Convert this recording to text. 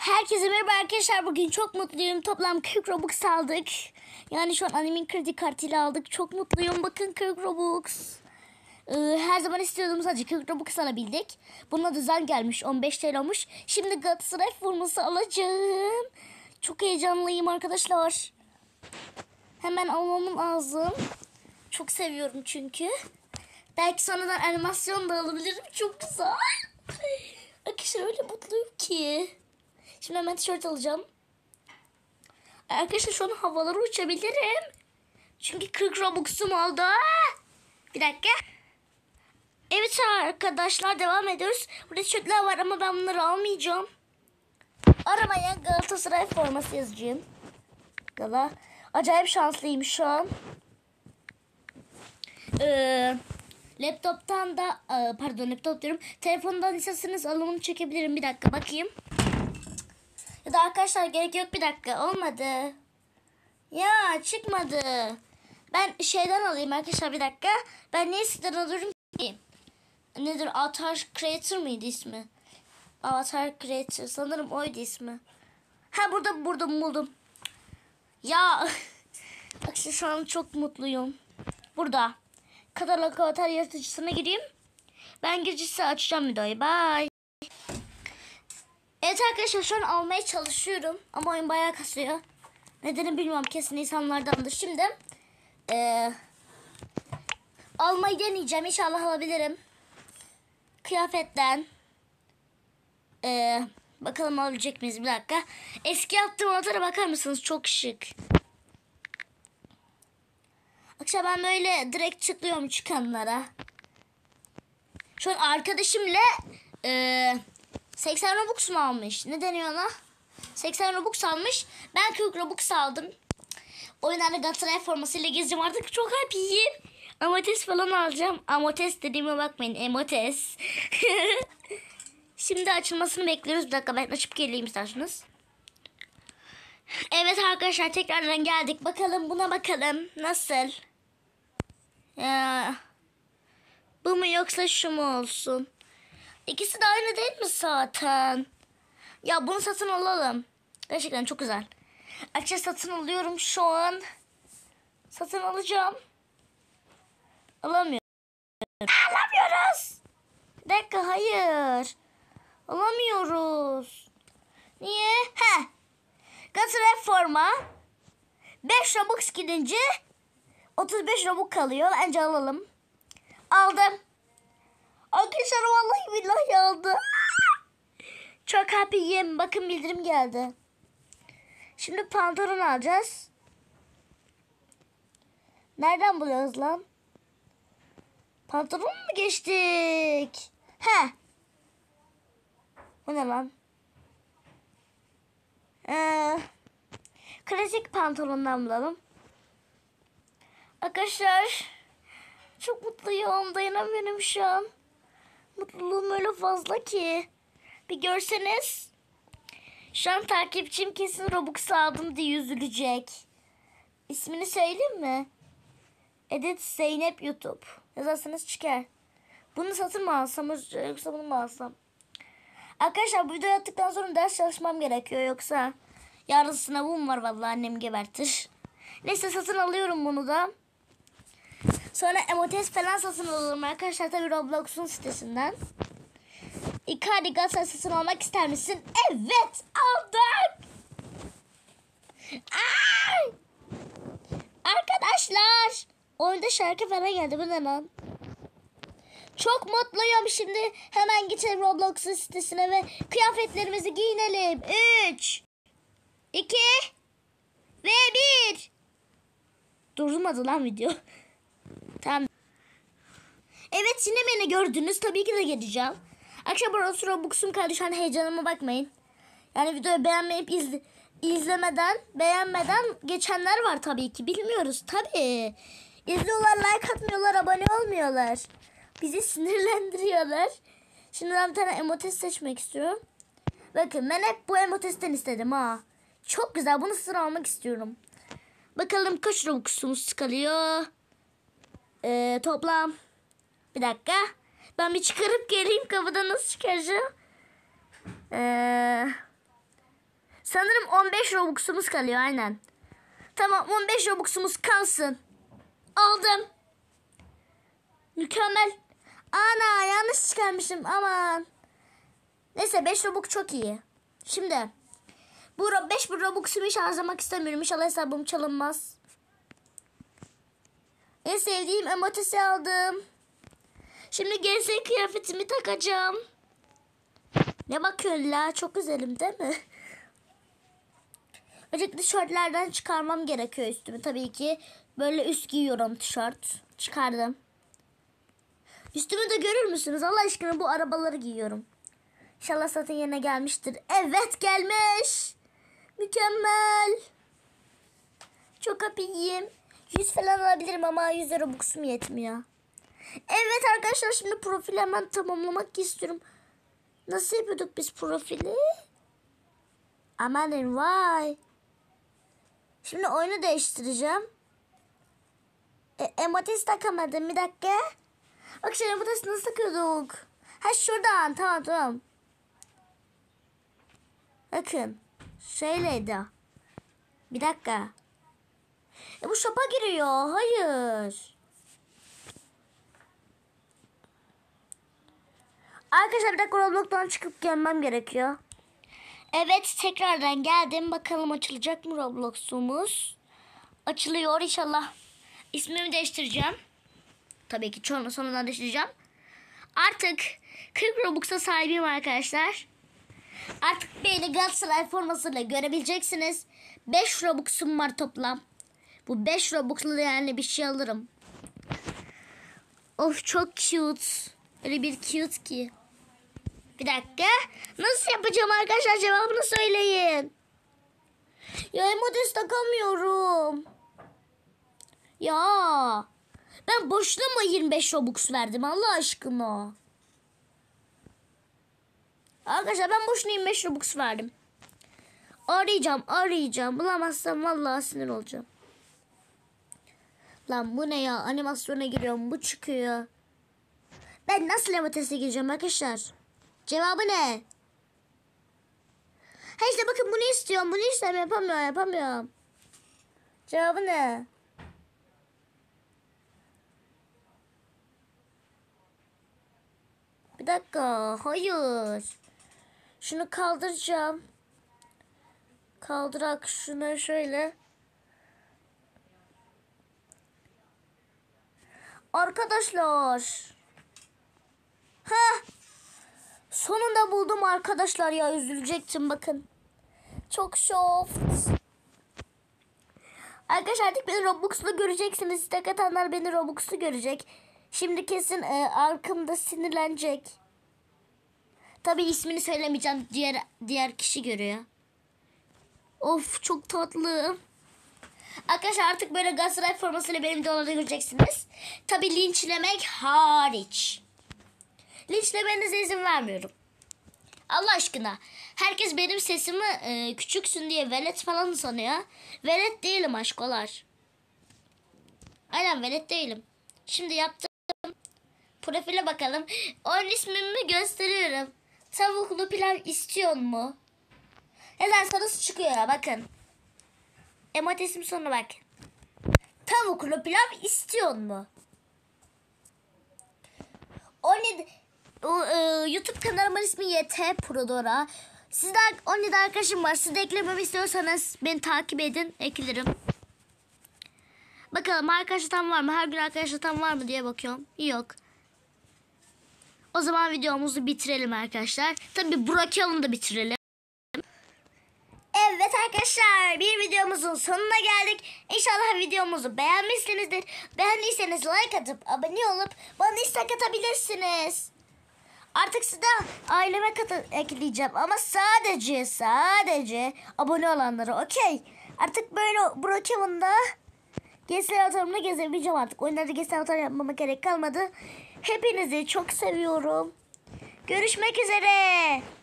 Herkese merhaba arkadaşlar. Bugün çok mutluyum. Toplam 40 Robux aldık. Yani şu an animin kredi kartıyla aldık. Çok mutluyum. Bakın 40 Robux. Her zaman istiyordum, sadece 40 Robux alabildik. Buna da zam gelmiş. 15 TL olmuş. Şimdi Galatasaray forması alacağım. Çok heyecanlıyım arkadaşlar. Hemen almam lazım. Çok seviyorum çünkü. Belki sonradan animasyon da alabilirim. Çok güzel. Arkadaşlar öyle mutluyum ki. Şimdi hemen tişört alacağım. Arkadaşlar şu an havalara uçabilirim. Çünkü 40 Robux'um oldu. Bir dakika. Evet arkadaşlar, devam ediyoruz. Burada tişörtler var ama ben bunları almayacağım. Aramaya Galatasaray forması yazacağım. Gala. Acayip şanslıyım şu an. Laptoptan da laptop diyorum. Telefondan isterseniz alımını çekebilirim. Bir dakika bakayım. Ya da arkadaşlar gerek yok, bir dakika olmadı. Ya çıkmadı. Ben şeyden alayım arkadaşlar, bir dakika. Ben ne eskiden alıyorum ki? Nedir? Avatar Creator mıydı ismi? Avatar Creator sanırım oydu ismi. Ha burada buldum. Ya bak şu an çok mutluyum. Burada. Katalog avatar yaratıcısına gireyim. Ben girişte açacağım videoyu. Bye. Evet arkadaşlar, şu an almaya çalışıyorum. Ama oyun bayağı kasıyor. Nedeni bilmiyorum, kesin insanlardandır. Şimdi almayı deneyeceğim. İnşallah alabilirim. Kıyafetten. Bakalım alabilecek miyiz, bir dakika. Eski yaptığım avatara bakar mısınız? Çok şık. Akşam ben böyle direkt çıkıyorum çıkanlara. Şu an arkadaşımla 80 Robux mu almış? Ne deniyor ona? 80 Robux almış. Ben 40 Robux aldım. Oyunlarda Galatasaray formasıyla gezeceğim artık. Çok happy'yim. Amotes falan alacağım. Amotes dediğime bakmayın. Emotes. Şimdi açılmasını bekliyoruz. Bir dakika, ben açıp geleyim isterseniz. Evet arkadaşlar, tekrardan geldik. Bakalım buna bakalım. Nasıl? Ya, bu mu yoksa şu mu olsun? İkisi de aynı değil mi zaten? Ya bunu satın alalım. Gerçekten çok güzel. Arkadaşlar satın alıyorum şu an. Satın alacağım. Alamıyorum. Alamıyoruz. Bir dakika, hayır. Alamıyoruz. Niye? Galatasaray forma. 5 Robux gidince 35 Robux kalıyor. Bence alalım. Aldım. Arkadaşlar vallahi billahi aldım. Çok happy'yim. Bakın bildirim geldi. Şimdi pantolon alacağız. Nereden buluyoruz lan? Pantolon mu geçtik? Bu ne lan? Klasik pantolondan bulalım. Arkadaşlar çok mutluyum. Dayanamıyorum şu an. Mutluluğum öyle fazla ki. Bir görseniz. Şu an takipçim kesin Robux aldım diye üzülecek. İsmini söyleyeyim mi? Edit Zeynep YouTube. Yazarsanız çıkar. Bunu satın mı alsam yoksa bunu mu alsam? Arkadaşlar bu videoyu attıktan sonra ders çalışmam gerekiyor. Yoksa yarın sınavım var, vallahi annem gebertir. Neyse satın alıyorum bunu da. Sonra emotes falan satın alalım arkadaşlar. Tabii Roblox'un sitesinden. Icardi Galatasaray satın almak ister misin? Evet, aldık. Ay! Arkadaşlar oyunda şarkı falan geldi. Bu ne lan? Çok mutluyum. Şimdi hemen geçelim Roblox'un sitesine ve kıyafetlerimizi giyinelim. 3 2 ve 1. Durmadı lan video. Tamam. Evet, yine beni gördünüz. Tabii ki de geleceğim. Akşam burası Robux'um kaldı. Şu an heyecanıma bakmayın. Yani videoyu beğenmeyip beğenmeden geçenler var tabii ki. Bilmiyoruz tabii. İzliyorlar, like atmıyorlar, abone olmuyorlar. Bizi sinirlendiriyorlar. Şimdi ben bir tane emotes seçmek istiyorum. Bakın ben hep bu emotesten istedim ha. Çok güzel. Bunu sıra almak istiyorum. Bakalım kaç Robux'umuz kalıyor. Toplam. Bir dakika. Ben bir çıkarıp geleyim, kapıdan nasıl çıkaracağım? Sanırım 15 Robux'umuz kalıyor aynen. Tamam 15 Robux'umuz kalsın. Aldım. Mükemmel. Ana yanlış çıkarmışım aman. Neyse 5 Robux çok iyi. Şimdi bu 5 Robux'umu hiç harcamak istemiyorum. İnşallah hesabım çalınmaz. En sevdiğim emotisi aldım. Şimdi gerisi kıyafetimi takacağım. Ne bakıyorsun la? Çok güzelim değil mi? Öncelikle tişörtlerden çıkarmam gerekiyor üstümü. Tabii ki böyle üst giyiyorum tişört. Çıkardım. Üstümü de görür müsünüz? Allah aşkına bu arabaları giyiyorum. İnşallah satın yerine gelmiştir. Evet gelmiş. Mükemmel. Çok hapiyim. 100 falan alabilirim ama 100 Robux'um yetmiyor. Evet arkadaşlar şimdi profili hemen tamamlamak istiyorum. Nasıl yapıyorduk biz profili? Amanın vay. Şimdi oyunu değiştireceğim. Emotes takamadım bir dakika. Bak şimdi emotes nasıl takıyorduk? Ha şuradan tamam. Bakın. Şöyleydi. Bir dakika. Bu shop'a giriyor. Hayır. Arkadaşlar bir dakika Roblox'tan çıkıp gelmem gerekiyor. Evet tekrardan geldim. Bakalım açılacak mı Roblox'umuz? Açılıyor inşallah. İsmimi değiştireceğim. Tabii ki sonradan değiştireceğim. Artık 40 Robux'a sahibiyim arkadaşlar. Artık beni Galatasaray formasıyla görebileceksiniz. 5 Robux'um var toplam. Bu 5 Robux'la yani bir şey alırım. Of çok cute. Öyle bir cute ki. Bir dakika. Nasıl yapacağım arkadaşlar? Cevabını söyleyin. Ya emotes takamıyorum. Ya. Ben boşuna mı 25 Robux verdim Allah aşkına? Arkadaşlar ben boşuna 25 Robux verdim. Arayacağım. Bulamazsam vallahi sinir olacağım. Lan bu ne ya? Animasyona giriyorum. Bu çıkıyor. Ben nasıl emotese gireceğim arkadaşlar? Cevabı ne? Ha işte bakın bunu istiyorum. Bunu istemiyorum. Yapamıyorum. Cevabı ne? Bir dakika. Hayır. Şunu kaldıracağım. Kaldırak şunu şöyle. Arkadaşlar. Sonunda buldum arkadaşlar ya üzülecektim bakın. Çok şof. Arkadaşlar artık beni Robux'lu göreceksiniz. İstek atanlar beni Robux'lu görecek. Şimdi kesin arkamda sinirlenecek. Tabii ismini söylemeyeceğim. Diğer kişi görüyor. Of çok tatlı. Arkadaşlar artık böyle Galatasaray formasıyla benim de onları göreceksiniz. Tabii linçlemek hariç. Linçlemenize izin vermiyorum. Allah aşkına. Herkes benim sesimi küçüksün diye velet falan sanıyor. Velet değilim aşkolar. Aynen velet değilim. Şimdi yaptım. Profile bakalım. Onun ismimi gösteriyorum. Tavuklu pilav istiyor mu? Yazarsanız çıkıyor ya bakın. Emotesim sonuna bak. Tavuklu pilav istiyor mu? YouTube kanalımın ismi YT Prodora. Sizde 17 arkadaşım var. Siz de eklememi istiyorsanız beni takip edin. Eklerim. Bakalım arkadaş tam var mı? Her gün arkadaş tam var mı diye bakıyorum. Yok. O zaman videomuzu bitirelim arkadaşlar. Tabii Burak'ı da bitirelim. Evet arkadaşlar bir videomuzun sonuna geldik. İnşallah videomuzu beğenmişsinizdir. Beğendiyseniz like atıp abone olup bana istek atabilirsiniz. Artık size aileme ekleyeceğim ama sadece abone olanları okey. Artık böyle Brokeman'da GS Avatar'ımla gezebileceğim artık. Oyunlarda GS Avatar yapmama gerek kalmadı. Hepinizi çok seviyorum. Görüşmek üzere.